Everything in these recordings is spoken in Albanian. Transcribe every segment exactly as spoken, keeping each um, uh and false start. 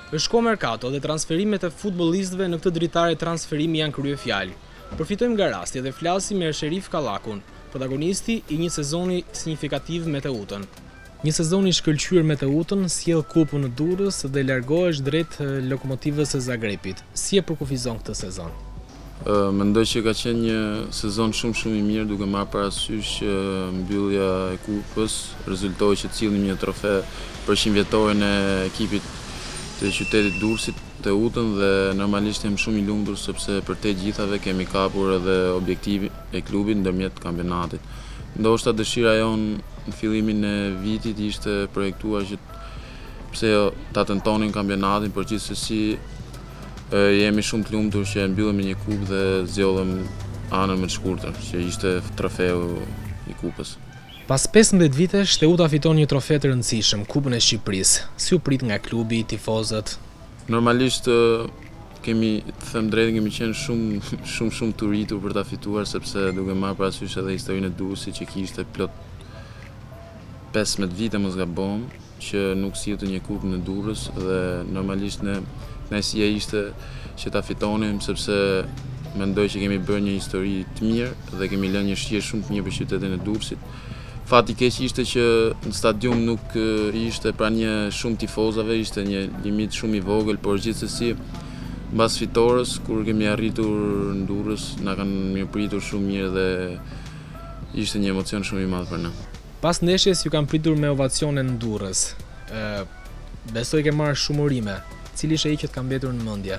Është kohë merkato dhe transferimet e futbollistëve në këtë dritare transferimi janë kryefjalë. Përfitojmë nga rasti dhe flasim me Sherif Kallakun, protagonisti i një sezoni signifikativ me Teutën. Një sezon i shkëlqyer me Teutën, sjell kupën në Durrës dhe largohesh drejt Lokomotivës së Zagrebit. Si e përkufizon këtë sezon? Uh, mendoj që ka qenë një sezon shumë shumë i mirë, duke marrë parasysh që mbyllja e kupës rezultoi që cilnim një trofe përqind vjetorin e ekipit të qytetit Durrësit, Teutën, dhe normalisht jam shumë i lumtur sepse për te gjithave kemi kapur edhe objektivi e klubit ndërmjet kampionatit. Ndoshta dëshira jonë në fillimin e vitit ishte projektuar që pse jo ta tentonin kampionatin, por gjithsesi jemi shumë të lumtur që e mbyllëm me një kupë dhe zgjodhëm anën më të shkurtër, që ishte trofeu i kupës. Pas pesëmbëdhjetë vitesh, Teuta fiton një trofe të rëndësishëm, Kupën e Shqipërisë. Si u prit nga klubi, tifozët? Normalisht kemi, të them drejtë, kemi qenë shumë shumë shumë të rritur për ta fituar, sepse duke marrë parasysh edhe historinë e Durrësit që kishte plot pesëmbëdhjetë vite mos gabon, që nuk sillte një kupë në Durrës, dhe normalisht ne kënaqësia ishte që ta fitonim sepse mendoj që kemi bërë një histori të mirë dhe kemi lënë një shije shumë të mirë për qytetin e Durrësit. Fati keq ishte që në stadium nuk ishte pranë shumë tifozave, ishte një limit shumë i vogël, por gjithsesi mbas fitores kur kemi arritur në Durrës na kanë mirëpritur shumë mirë dhe ishte një emocion shumë i madh për ne. Pas ndeshjes ju kanë pritur me ovacione në Durrës. Ë, besoj ke marrë shumë urime. Cili ishte ai që të ka mbetur në mendje?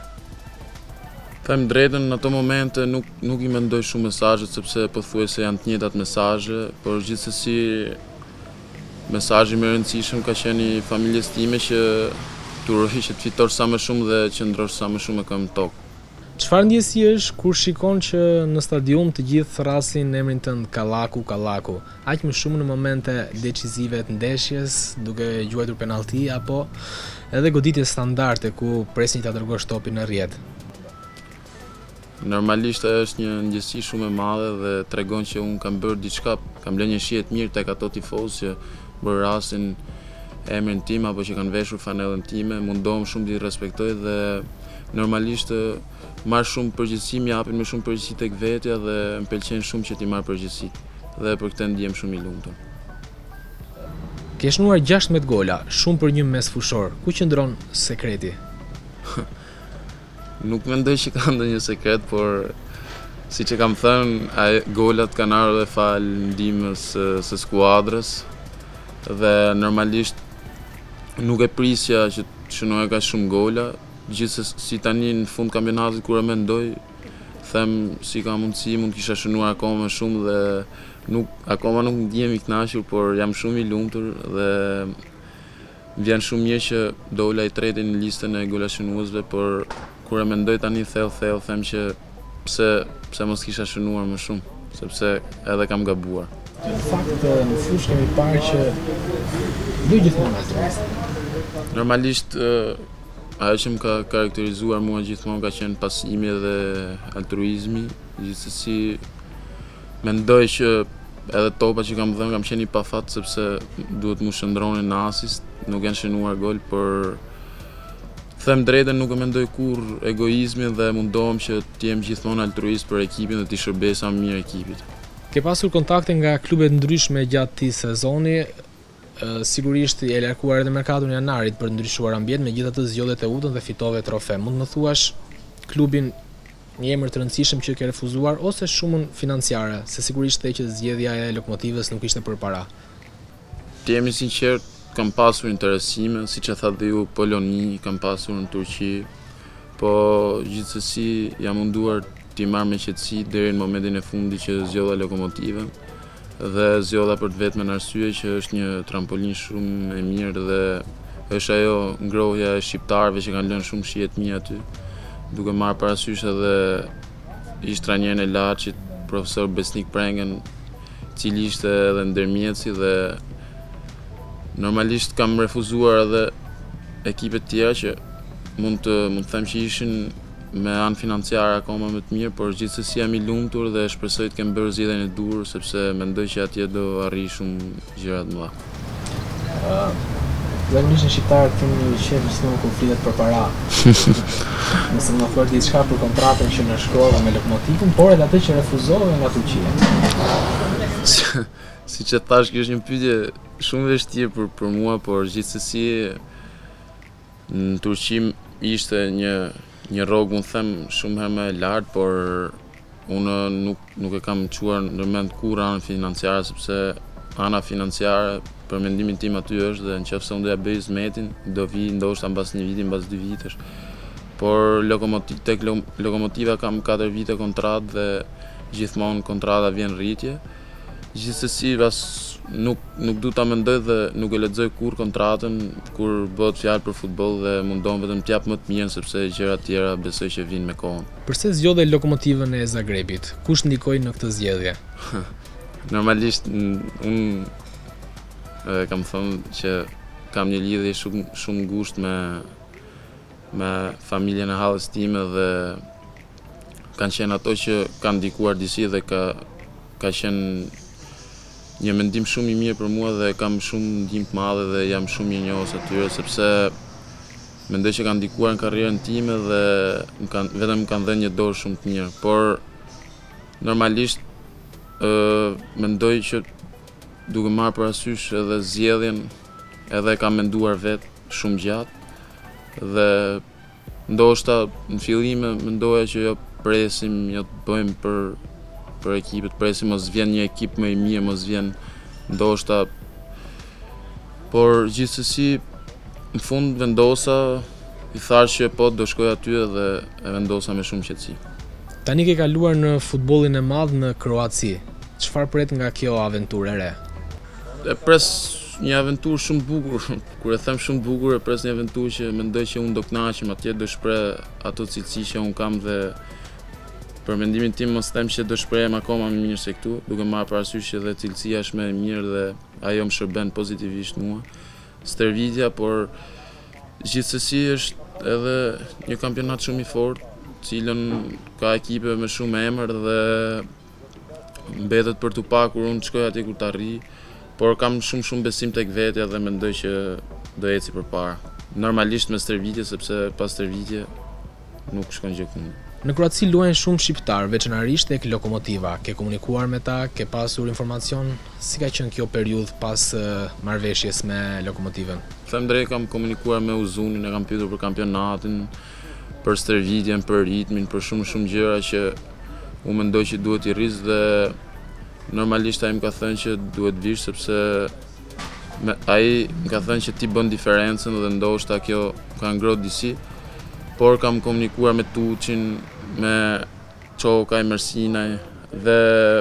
Them drejtën, në ato momente nuk nuk i mendoj shumë mesazhet sepse pothuajse janë të njëjtat mesazhe, por gjithsesi mesazhi më i rëndësishëm ka qenë i familjes time që turoj që të fitosh sa më shumë dhe qëndrosh sa më shumë me këmbë në tokë. Çfarë ndjesi është kur shikon që në stadium të gjithë thrasin emrin tënd Kallaku, Kallaku, aq më shumë në momente decisive të ndeshjes, duke gjuajtur penallti apo edhe goditje standarde ku presin ta dërgosh topin në rrjet? Normalisht është një ndjesi shumë e madhe dhe tregon që unë kam bërë diçka, kam lënë një shije të mirë tek ato tifozë që bërasin emrin tim apo që kanë veshur fanellën time. Mundohem shumë t'i respektoj dhe normalisht marr shumë përgjegjësi, më japin më shumë përgjegjësi tek vetja dhe më pëlqen shumë që ti marr përgjegjësi. Dhe për këtë ndihem shumë i lumtur. Ke shnuar gjashtëmbëdhjetë gola, shumë për një mesfushor. Ku qëndron sekreti? Nuk mendoj që ka ndonjë sekret, por siç e kam thënë, golat kanë ardhur fal ndihmës së skuadrës dhe normalisht nuk e prisja që të shënoj ka shumë gola. Gjithsesi tani në fund kampionatit kur e mendoj, them si ka mundësi, mund kisha shënuar akoma më shumë dhe nuk akoma nuk ndihem i kënaqur, por jam shumë i lumtur dhe më vjen shumë mirë që dola i tretë në listën e golashënuesve, por kur e mendoj tani thellë thellë them që pse pse mos kisha shënuar më shumë, sepse edhe kam gabuar. Në fakt në fushë kemi parë që do gjithmonë altruist. Normalisht ajo që më ka karakterizuar mua gjithmonë ka qenë pasimi dhe altruizmi. Gjithsesi mendoj që edhe topa që kam dhënë kam qenë i pafat sepse duhet mu shndronin në asist, nuk janë shënuar gol, por them drejtën nuk e mendoj kur egoizmin dhe mundohem që të jem gjithmonë altruist për ekipin dhe t'i shërbej sa më mirë ekipit. Ke pasur kontakte nga klube të ndryshme gjatë këtij sezoni? Sigurisht e larkuar edhe merkaton e janarit për të ndryshuar ambient, megjithatë zgjodhe Teutën dhe fitove trofe. Mund më thuash klubin një emër të rëndësishëm që ke refuzuar ose shumën financiare, se sigurisht e që zgjedhja e Lokomotivës nuk ishte për para? Të jemi sinqert, kam pasur interesime, siç e thatë dhe ju, Poloni, kam pasur në Turqi, po gjithsesi jam munduar t'i marrë me qetësi deri në momentin e fundit që zgjodha Lokomotivën. Dhe zgjodha për të vetmen arsye që është një trampolin shumë e mirë dhe është ajo ngrohja e shqiptarëve që kanë lënë shumë shije të mia aty, duke marrë parasysh edhe ish trajnerin e Laçit, profesor Besnik Prengen, i cili ishte edhe ndërmjetësi, dhe normalisht kam refuzuar edhe ekipet tjera që mund të mund të them që ishin me anë financiare akoma më të mirë, por gjithsesi jam i lumtur dhe shpresoj të kem bërë zgjedhjen e dur, sepse mendoj që atje do arrij shumë gjëra të mëdha. Zakonisht në shqiptarët kemi qenë në kur flitet për para. Nëse më thotë diçka për kontratën që në shkrova me Lokomotivën, por edhe atë që refuzove nga Turqia. Si që thash, kjo është një pyetje shumë e vështirë për për mua, por gjithsesi në Turqi ishte një një rrogë, mund them, shumë herë më e lartë, por unë nuk nuk e kam çuar ndërmend kurrë anën financiare, sepse ana financiare për mendimin tim aty është dhe nëse unë doja bëj zmetin, do vi ndoshta mbas një viti, mbas dy vitesh. Por Lokomotiv, tek Lokomotiva kam katër vite kontratë dhe gjithmonë kontrata vjen rritje. Gjithsesi vas nuk nuk du ta mendoj dhe nuk e lexoj kur kontratën kur bëhet fjalë për futboll dhe mundon vetëm t'jap më të mirën sepse gjërat tjera besoj që vinë me kohën. Përse zgjodhe Lokomotivën e Zagrebit? Kush ndikoi në këtë zgjedhje? Normalisht unë kam thënë që kam një lidhje shumë shumë ngushtë me me familjen e hallës time dhe kanë qenë ato që kanë ndikuar disi dhe ka ka qenë një mendim shumë i mirë për mua dhe kam shumë ndihmë të madhe dhe jam shumë i njohës atyre sepse mendoj që kanë ndikuar në karrierën time dhe më kanë vetëm më kanë dhënë një dorë shumë të mirë, por normalisht ë mendoj që duke marrë parasysh edhe zgjedhjen edhe kam menduar vetë shumë gjatë dhe ndoshta në fillim mendoja që jo presim, jo të bëjmë për për ekipet, presim mos vjen një ekip më i mirë, mos vjen ndoshta. Por gjithsesi në fund vendosa, i thash që po do shkoj aty dhe e vendosa me shumë qetësi. Tani ke kaluar në futbollin e madh në Kroaci. Çfarë pret nga kjo aventurë e re? E pres një aventurë shumë bukur. Kur e them shumë bukur, e pres një aventurë që mendoj që unë do kënaqem atje, do shpreh ato cilësi që unë kam dhe për mendimin tim mos them që do shprehem akoma më mirë se këtu, duke marrë parasysh që edhe cilësia është më e mirë dhe ajo më shërben pozitivisht mua. Stërvitja, por gjithsesi është edhe një kampionat shumë i fortë, cilën ka ekipe me shumë emër dhe mbetet për tu pa kur unë shkoj atje kur të arri, por kam shumë shumë besim tek vetja dhe mendoj që do eci përpara. Normalisht me stërvitje, sepse pas stërvitje nuk shkon gjë kundër. Në Kroaci luajnë shumë shqiptar, veçanërisht tek Lokomotiva. Ke komunikuar me ta, ke pasur informacion? Si ka qenë kjo periudhë pas marrëveshjes me Lokomotivën? Them drejt, kam komunikuar me Uzunin, e kam pyetur për kampionatin, për stërvitjen, për ritmin, për shumë shumë gjëra që unë mendoj që duhet i rris dhe normalisht ai më ka thënë që duhet vish sepse me, ai më ka thënë që ti bën diferencën dhe ndoshta kjo ka ngrohtë disi. Por kam komunikuar me Tuçin, me Çokaj, Mersinaj dhe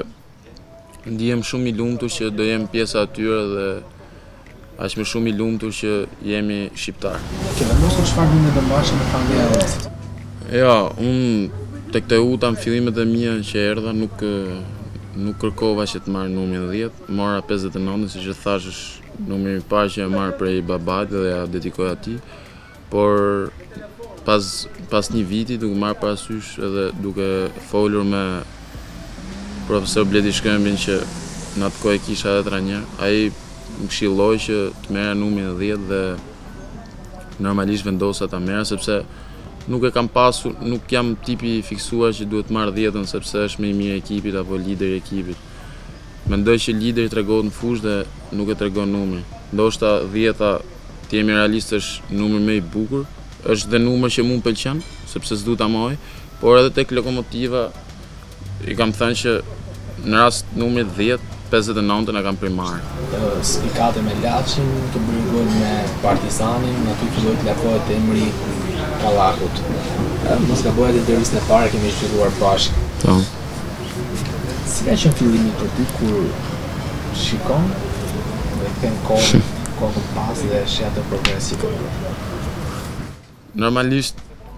ndihem shumë i lumtur që do jem pjesa atyre dhe aq më shumë i lumtur që jemi shqiptar. Ke vendosur çfarë vende do mbash në familjen? Jo, unë tek Teuta në fillimet e mia që erdha nuk nuk kërkova që të marr numrin dhjetë, mora pesëdhjetë e nëntën, siç e thash është numri i parë që e marr prej babait dhe ja dedikoj atij. Por pas pas një viti duke marrë parasysh edhe duke folur me profesor Bledi Shkëmbin që në atë kohë kisha edhe trajner, ai më këshilloi që të merra numrin dhjetë dhe normalisht vendosa ta merra sepse nuk e kam pasur, nuk jam tipi i fiksuar që duhet marr dhjetën sepse është më i mirë ekipit apo lideri i ekipit. Mendoj që lideri tregon në fushë dhe nuk e tregon numrin. Ndoshta dhjeta, të jemi realist, është numri më i bukur. Është dhe numër që mua pëlqen, sepse s'du ta moj, por edhe tek Lokomotiva i kam thënë që në rast numri dhjetë, pesëdhjetë e nëntën e kam primarë. Spikate me Laçin, të bëri gol me Partizanin, aty filloi të lakohet emri Kallakut. Mos gabohet intervistën e parë kemi filluar bashkë. Po. Si ka qenë fillimi për ty kur shikon dhe ken kohë, kohën pas dhe sheh atë progresin? Normalisht,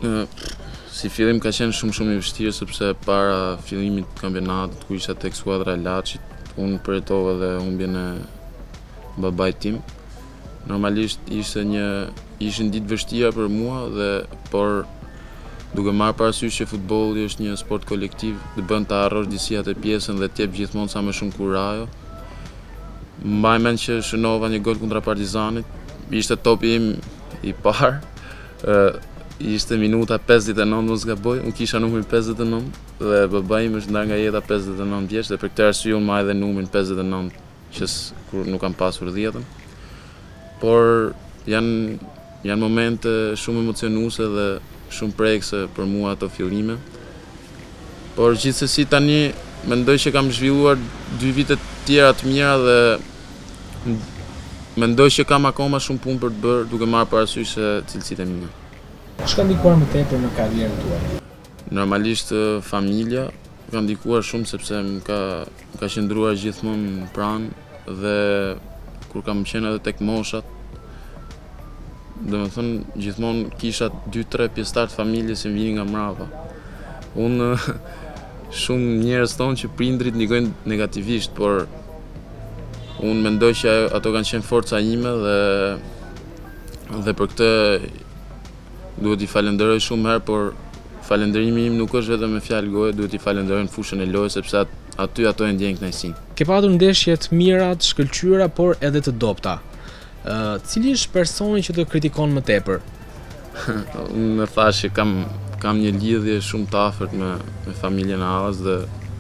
si fillim ka qenë shumë shumë i vështirë sepse para fillimit të kampionatit ku isha tek skuadra e Laçit, unë përjetova dhe humbjen e babait tim. Normalisht ishte një ishin ditë vështira për mua dhe por duke marrë parasysh që futbolli është një sport kolektiv, të bën të harrosh disi atë pjesën dhe të jep gjithmonë sa më shumë kurajo. Mbaj mend që shënova një gol kundra Partizanit, ishte topi im i parë, uh, ishte minuta pesëdhjetë e nëntë mos gaboj, unë kisha numrin pesëdhjetë e nëntë dhe babai im është ndarë nga jeta pesëdhjetë e nëntë vjeç dhe për këtë arsye unë marr edhe numrin pesëdhjetë e nëntë që kur nuk kam pasur dhjetën. Por janë janë momente shumë emocionuese dhe shumë prekse për mua ato fillime. Por gjithsesi tani mendoj që kam zhvilluar dy vite tjera të mira dhe mendoj që kam akoma shumë punë për të bërë duke marrë parasysh cilësitë e mia. Ç'ka ndikuar më tepër në karrierën tuaj? Normalisht familja ka ndikuar shumë sepse më ka më ka qëndruar gjithmonë pranë dhe kur kam qenë edhe tek moshat, domethënë gjithmonë kisha dy tre pjesëtar të familjes që vinin nga mbrapa. Unë shumë njerëz thonë që prindrit ndikojnë negativisht, por unë mendoj që ato kanë qenë forca ime dhe dhe për këtë duhet i falenderoj shumë herë, por falënderimi im nuk është vetëm me fjalë goje, duhet i falenderoj në fushën e lojës sepse at aty ato e ndjejnë kënaqësinë. Ke patur ndeshje të mira, të shkëlqyera, por edhe të dobta. Uh, cili është personi që të kritikon më tepër? Unë thash që kam kam një lidhje shumë të afërt me me familjen e Allas dhe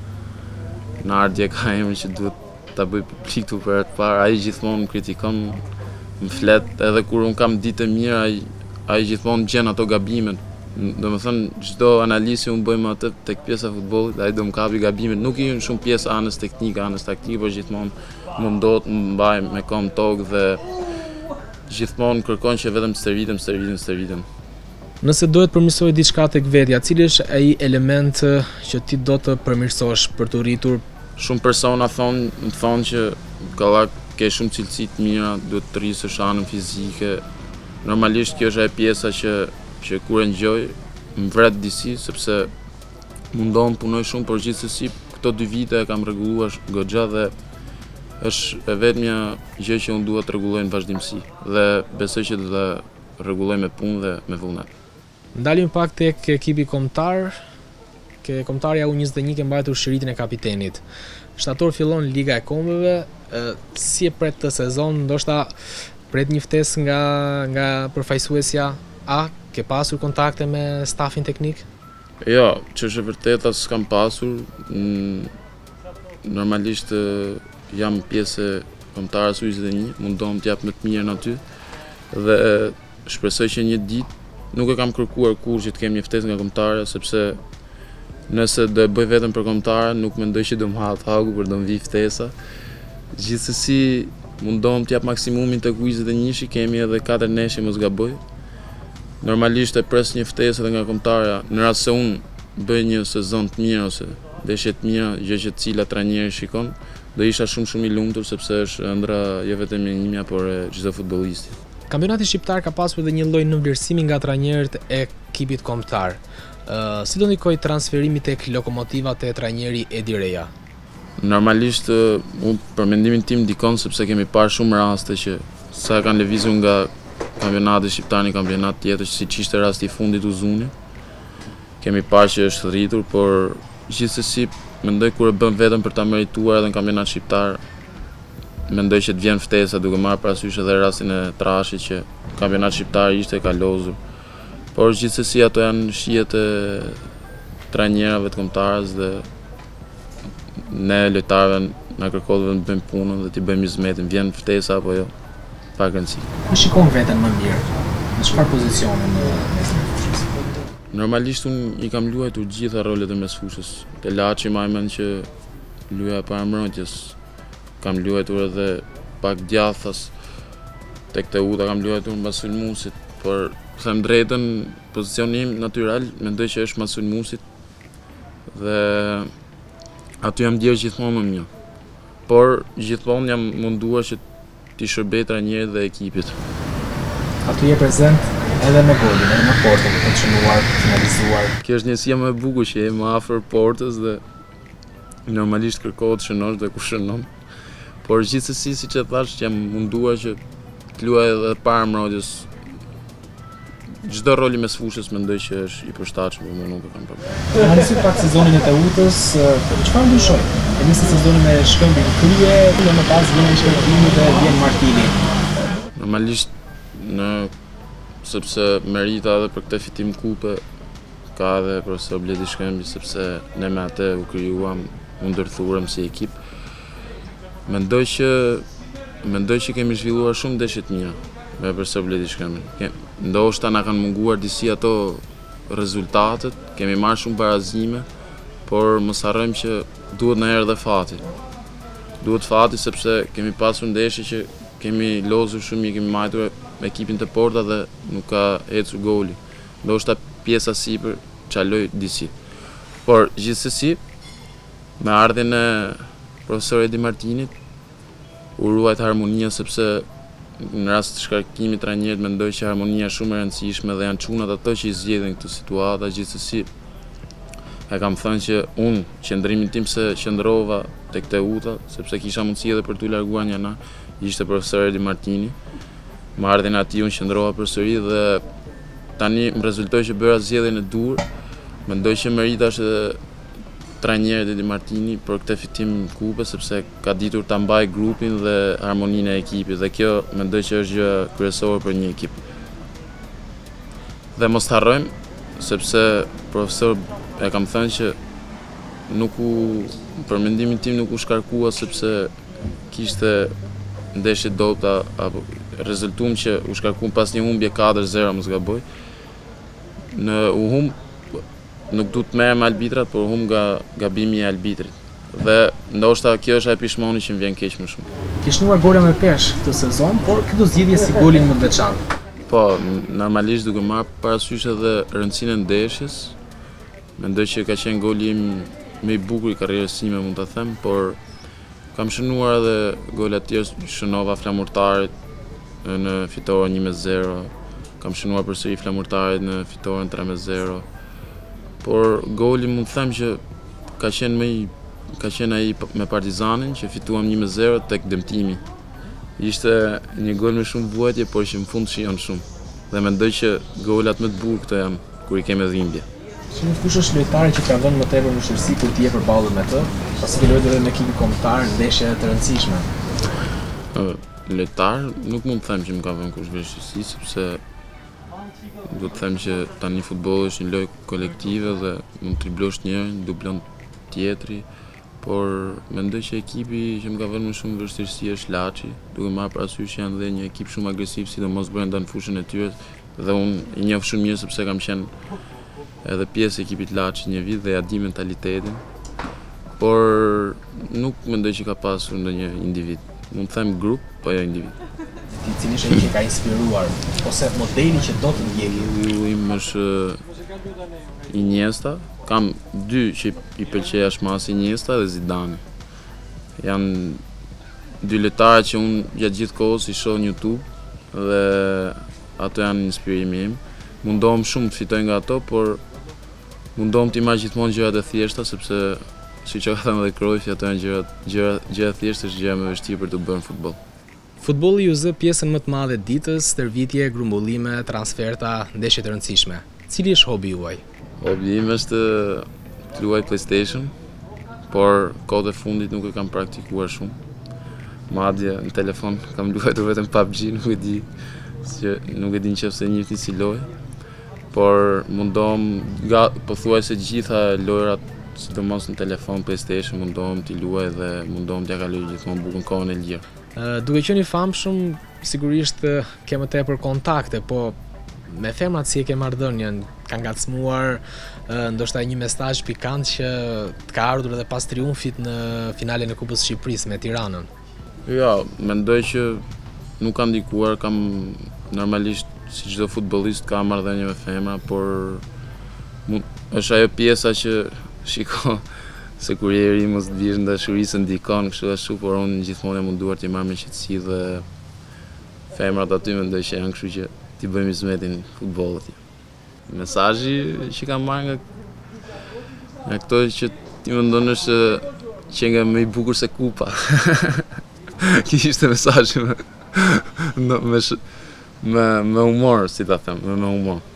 në ardhje ka emrin që duhet ta bëj publik tu për të parë. Ai gjithmonë më kritikon, më flet, edhe kur un kam ditë mira, ai ai gjithmonë gjen ato gabimet. Domethënë çdo analizë un bëjmë atë tek pjesa e futbollit, ai do më kapi gabimet. Nuk i jën shumë pjesë anës teknike, anës taktike, por gjithmonë mundohet të mbaj me kom tokë dhe gjithmonë kërkon që vetëm të stërvitem, stërvitem, stërvitem. Nëse do të përmirësoj diçka tek vetja, cili është ai element që ti do të përmirësosh për të rritur? Shumë persona thonë, më thonë që Kallak ke shumë cilësi të mira, duhet të rrisësh anën fizike. Normalisht kjo është ajo pjesa që që kur e ngjoj më vret disi sepse mundohem punoj shumë, por gjithsesi këto dy vite e kam rregulluar goxha dhe është e vetmja gjë që unë dua të rregulloj në vazhdimsi dhe besoj që do ta rregulloj me punë dhe me vullnet. Ndalim pak tek ekipi kombëtar. Ke kombëtarja U njëzet e një ke mbajtur shiritin e kapitenit. Shtator fillon Liga e Kombeve, si e pret të sezon, ndoshta pret një ftesë nga nga përfaqësuesja A, ke pasur kontakte me stafin teknik? Jo, që është e vërteta s'kam pasur. Normalisht jam pjesë e kombëtarës U njëzet e një, mundohem të jap më të mirën aty dhe shpresoj që një ditë nuk e kam kërkuar kur që të kem një ftesë nga kombëtarja, sepse nëse do e bëj vetëm për kombëtarën, nuk mendoj që do më hallt haku për do më vi ftesa. Gjithsesi mundohem të jap maksimumin tek U njëzet e një, kemi edhe katër neshje mos gaboj. Normalisht e pres një ftesë edhe nga kombëtarja, në rast se unë bëj një sezon të mirë ose ndeshje të mira, gjë që të cilat trajneri shikon, do isha shumë shumë i lumtur sepse është ëndra jo vetëm e imja, por e çdo futbollisti. Kampionati shqiptar ka pasur edhe një lloj nënvlerësimi nga trajnerët e ekipit kombëtar. Uh, si do ndikoj transferimi tek Lokomotiva te trajneri Edi Reja? Normalisht unë për mendimin tim ndikon sepse kemi parë shumë raste që sa kanë lëvizur nga kampionati shqiptar në kampionat tjetër, siç ishte rasti i fundit Uzuni. Kemi parë që është rritur, por gjithsesi mendoj kur e bën vetëm për ta merituar edhe në kampionat shqiptar, mendoj që të vjen ftesa duke marrë parasysh edhe rastin e Trashit që kampionat shqiptar ishte ka lozur. Por gjithsesi ato janë shijet e trajnerëve të kombëtarës dhe ne lojtarëve na kërkohet vetëm të bëjmë punën dhe të bëjmë hizmetin, vjen ftesa apo jo, pa rëndësi. Ku shikon veten më mirë? Në çfarë pozicioni në mes fushës? Normalisht unë i kam luajtur gjitha rolet e mes fushës. Te Laçi më mend që luaja para mbrojtjes. Kam luajtur edhe pak djathas. Tek Teuta kam luajtur mbas sulmuesit, por them drejtën, pozicioni im natyral mendoj që është mbas sulmuesit dhe aty jam ndier gjithmonë më mirë. Por gjithmonë jam munduar që t'i shërbej trajnerit dhe ekipit. Aty je prezent edhe me golin, edhe me portën, të çmuar, finalizuar. Kjo është njësia më e bukur që je më afër portës dhe normalisht kërkohet shënosh dhe kur shënon. Por gjithsesi, siç e thash, jam munduar që të luaj edhe para mbrojtjes. Çdo rol i mes fushës mendoj që është i përshtatshëm, por nuk e kam problem. Anësi pak sezonin e Teutës, çfarë ndryshoi? E nisi sezonin me shkëmbin krye, dhe më pas vjen shkëmbimi dhe vjen Martini. Normalisht në sepse merita edhe për këtë fitim kupe ka edhe profesor Bledi Shkëmbi, sepse ne me atë u krijuam, u ndërthurëm si ekip. Mendoj që mendoj që kemi zhvilluar shumë ndeshje të mira me profesor Bledi Shkëmbin. Ndoshta na kanë munguar disi ato rezultatet, kemi marrë shumë barazime, por mos harrojmë që duhet na erdhë fati. Duhet fati sepse kemi pasur ndeshje që kemi lozur shumë mirë, kemi majtur me ekipin të porta dhe nuk ka ecur goli. Ndoshta pjesa sipër çaloi disi. Por gjithsesi, me ardhen e profesor Edi Martinit, u ruajt harmonia sepse në rast të shkarkimit trajnerit mendoj që harmonia është shumë e rëndësishme dhe janë çunat ato që i zgjedhin këtë situatë. Gjithsesi, e kam thënë që unë qëndrimin tim se qëndrova tek Teuta, sepse kisha mundësi edhe për t'u larguar një ana, ishte profesor Edi Martini. Më ardhen ati unë qëndrova përsëri dhe tani më rezultoi që bëra zgjedhjen e dur. Mendoj që merita është edhe trajnerit Edi Martini për këtë fitim kupe, sepse ka ditur ta mbaj grupin dhe harmoninë e ekipit, dhe kjo mendoj që është gjë kryesore për një ekip. Dhe mos harrojmë, sepse profesor e kam thënë që nuk u, për mendimin tim nuk u shkarkua sepse kishte ndeshje dobta apo rezultum që u shkarkuan pas një humbje katër zero, mos gaboj. Në u humb nuk du të merrem me arbitrat, por hum nga gabimi i arbitrit. Dhe ndoshta kjo është ai pishmoni që më vjen keq më shumë. Ke shnuar gola me peshë këtë sezon, por këto zgjidhje si golin më të veçantë. Po, normalisht duke marrë parasysh edhe rëndësinë e ndeshjes, mendoj që ka qenë goli im më i bukur i karrierës time, mund ta them, por kam shënuar edhe gola të tjerë, shënova flamurtarit në fitoren një me zero, kam shënuar përsëri flamurtarit në fitoren tre me zero. Por goli mund të them që ka qenë më i ka qenë ai me Partizanin që fituam një me zero tek dëmtimi. Ishte një gol me shumë vuajtje, por që në fund shijon shumë. Dhe mendoj që golat më të bukur këto janë kur i kemi dhimbje. Shumë kush është lojtari që ka vënë më tepër vështirësi kur ti je përballur me të, pasi ke luajtur edhe me ekipin kombëtar në ndeshje të rëndësishme? Lojtar nuk mund të them që më ka vënë kush vështirësi, sepse do të them që tani futbolli është një lojë kolektive dhe mund të triblosh njërin, dublon tjetri, por mendoj që ekipi që më ka vënë më shumë vështirësi është Laçi, duke marrë parasysh që janë dhe një ekip shumë agresiv, sidomos brenda në fushën e tyre, dhe unë i njoh shumë mirë sepse kam qenë edhe pjesë e ekipit Laçi një vit dhe ja di mentalitetin, por nuk mendoj që ka pasur ndonjë individ. Mund të them grup, po jo individ. Ti cili është ai që ka inspiruar ose modeli që do të ndjeki? Idolli im është Iniesta. Kam dy që i pëlqej ashmas, Iniesta dhe Zidane. Janë dy lojtarë që unë gjatë gjithë kohës i shoh në YouTube dhe ato janë inspirimi im. Mundohem shumë të fitoj nga ato, por mundohem të marr gjithmonë gjërat e thjeshta, sepse siç e ka thënë edhe Cruyffi, ato janë gjërat gjëra gjëra thjeshta, është gjëra më e vështirë për të bërë futboll. Futbolli ju zë pjesën më të madhe të ditës, stërvitje, grumbullime, transferta, ndeshje të rëndësishme. Cili është hobi juaj? Hobi im është të luaj PlayStation, por kohët e fundit nuk e kam praktikuar shumë. Madje në telefon kam luajtur vetëm P U B G, nuk e di se nuk e di nëse njihni si lojë, por mundohem pothuajse gjitha lojrat, sidomos në telefon, PlayStation, mundohem t'i luaj dhe mundohem t'ja kaloj gjithmonë bukur kohën e lirë. Uh, duke qenë i famshëm, sigurisht uh, ke më tepër kontakte, po me femrat si e ke marrëdhënien, ka ngacmuar uh, ndoshta një mesazh pikant që të ka ardhur edhe pas triumfit në finalen e Kupës së Shqipërisë me Tiranën? Jo, mendoj që nuk ka ndikuar, kam normalisht si çdo futbollist ka marrëdhënie me femra, por mund, është ajo pjesa që shiko se kur jeri mos të vish në dashurisë ndikon kështu ashtu, por unë gjithmonë e munduar t'i marr me qetësi dhe femrat aty mendoj që janë kështu që t'i bëjmë hizmetin futbollit. Mesazhi që kam marrë nga nga këto që ti mendon është që nga më i bukur se kupa. Ky ishte mesazhi me me me humor, si ta them, me humor.